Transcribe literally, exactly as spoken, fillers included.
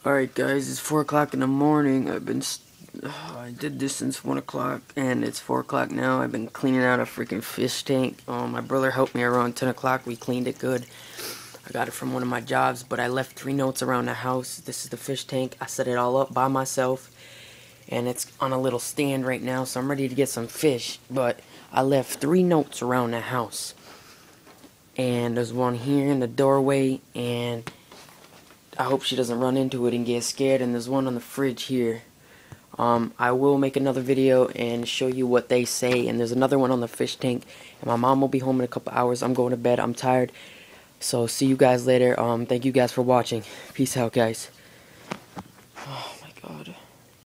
Alright guys, it's four o'clock in the morning. I've been, oh, I did this since one o'clock and it's four o'clock now. I've been cleaning out a freaking fish tank. Um, my brother helped me around ten o'clock. We cleaned it good. I got it from one of my jobs, but I left three notes around the house. This is the fish tank. I set it all up by myself and it's on a little stand right now, so I'm ready to get some fish. But I left three notes around the house. And there's one here in the doorway, and I hope she doesn't run into it and get scared. And there's one on the fridge here. Um, I will make another video and show you what they say. And there's another one on the fish tank. And my mom will be home in a couple hours. I'm going to bed. I'm tired. So see you guys later. Um, thank you guys for watching. Peace out, guys. Oh my God.